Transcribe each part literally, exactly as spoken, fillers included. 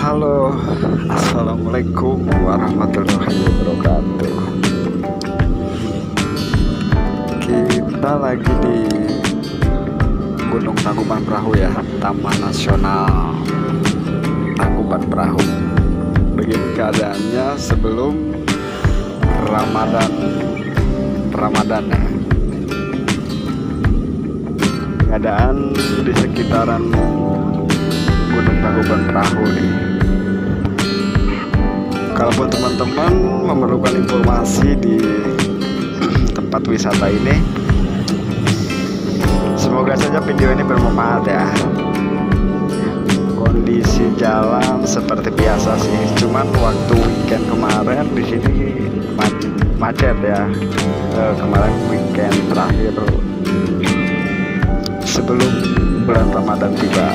Halo, assalamualaikum warahmatullahi wabarakatuh. Kita lagi di Gunung Tangkuban Perahu ya, Taman Nasional Tangkuban Perahu. Begini keadaannya sebelum Ramadan, Ramadan ya. Keadaan di sekitaran Gunung Tangkuban Perahu nih. Kalaupun teman-teman memerlukan informasi di tempat wisata ini, semoga saja video ini bermanfaat ya. Kondisi jalan seperti biasa sih, cuman waktu weekend kemarin di sini macet ya. Eh, kemarin weekend terakhir sebelum bulan Ramadan tiba.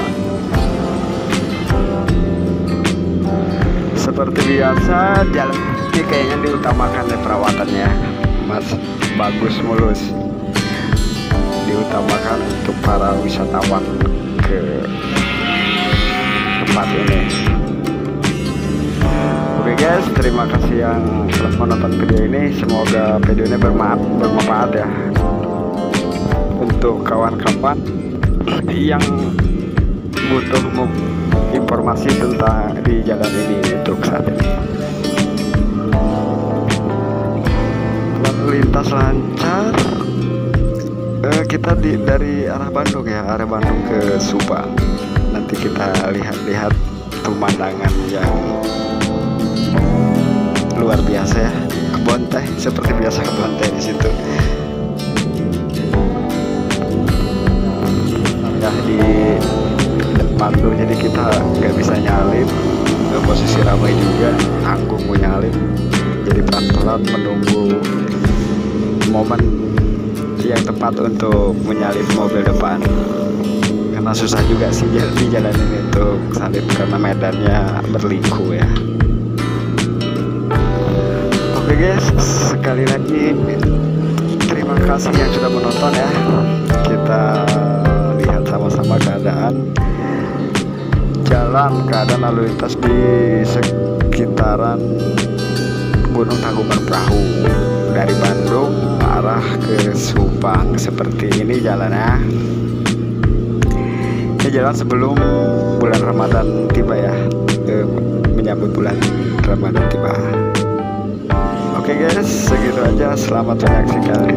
Seperti biasa, jalan ini kayaknya diutamakan ya perawatannya, mas, bagus mulus, diutamakan untuk para wisatawan ke tempat ini. Oke guys, terima kasih yang telah menonton video ini. Semoga video ini bermanfaat, bermanfaat ya untuk kawan-kawan yang butuh informasi tentang di jalan ini untuk saat ini. Lalu lintas lancar. Eh, kita di dari arah Bandung ya, arah Bandung ke Subang. Nanti kita lihat-lihat pemandangan yang luar biasa ya. Kebun teh seperti biasa, kebun teh di situ. Ya di depan tuh, jadi kita nggak bisa nyalip. Posisi ramai juga, tanggung mau nyalip, jadi pelan-pelan menunggu momen yang tepat untuk menyalip mobil depan, karena susah juga sih di jalan ini untuk salip karena medannya berliku ya. Oke guys, sekali lagi terima kasih yang sudah menonton ya. Kita lihat sama-sama keadaan jalan, keadaan lalu lintas di sekitaran Gunung Tangkuban Perahu dari Bandung arah ke Subang. Seperti ini jalannya. Ini jalan sebelum bulan Ramadan tiba ya, eh, menyambut bulan Ramadan tiba. Oke guys, segitu aja. Selamat menyaksikan.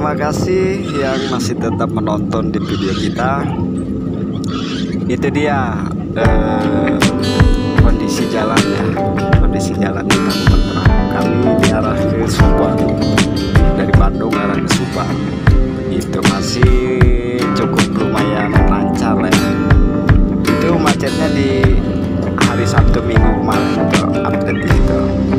terima kasih yang masih tetap menonton di video kita. Itu dia eh, kondisi jalan ya, kondisi jalan di Kabupaten Terang. Kami di arah ke Subang, dari Bandung arah ke Subang. Itu masih cukup lumayan lancar ya. Itu macetnya di hari Sabtu Minggu kemarin itu update di situ.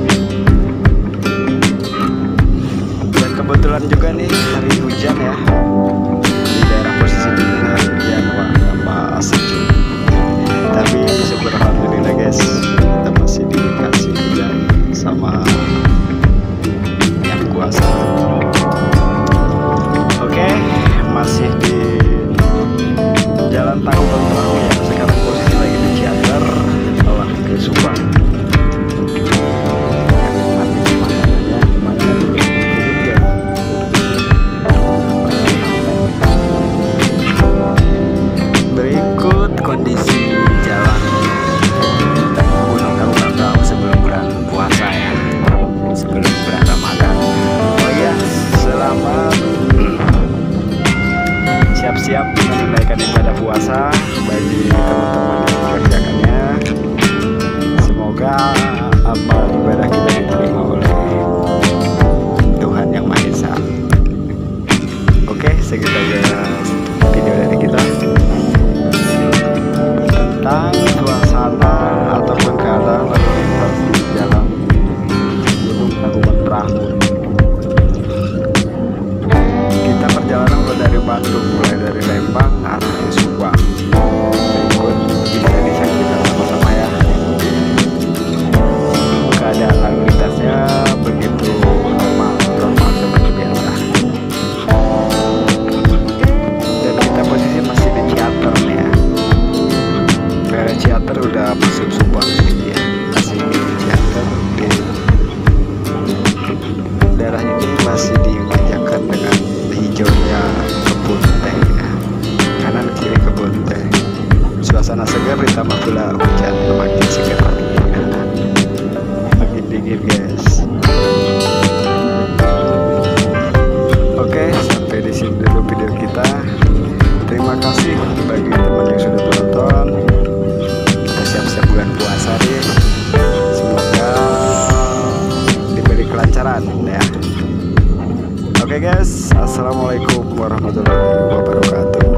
Dan kebetulan juga nih hari hujan ya, di daerah posisi ini hari hujan, wah tambah asik juga. Tapi syukur alhamdulillah guys, kita masih dikasih hujan sama yang kuasa. Oke, masih di Jalan Tangkuban Perahu ya. Sekarang posisi lagi di Ciater, arah ke Subang. Berikut kondisi jalan Gunung Tangkuban Perahu sebelum bulan puasa ya, sebelum bulan Ramadan. Oh ya, selamat siap-siap menunaikan ibadah puasa bagi teman-teman yang mengerjakannya. Semoga amal ibadah kita diterima oleh Tuhan Yang Maha Esa. Oke, segitu aja video dari kita tentang suasana ataupun keadaan lalu lintas di jalan Gunung Tangkuban Perahu. Kita perjalanan mulai dari Bandung, mulai dari Lembang arah ke Subang. Berikut bisa disaksikan sama-sama ya. Keadaan lalu lintasnya begitu normal, normal seperti biasa. Dan kita posisi masih di Ciater nih ya. Daerah Ciater udah masuk Subang ini ya. Masih di Ciater. Di daerah ini masih dimanjakan dengan hijaunya kebun teh ya. Kanan kiri kebun teh, suasana segar ditambah pula hujan, makin segar ya. Makin dingin guys. Oke, sampai di sini dulu video kita. Terima kasih bagi teman yang sudah menonton. Kita siap-siap bulan puasa nih. Semoga diberi kelancaran ya. Oke guys, assalamualaikum warahmatullahi wabarakatuh.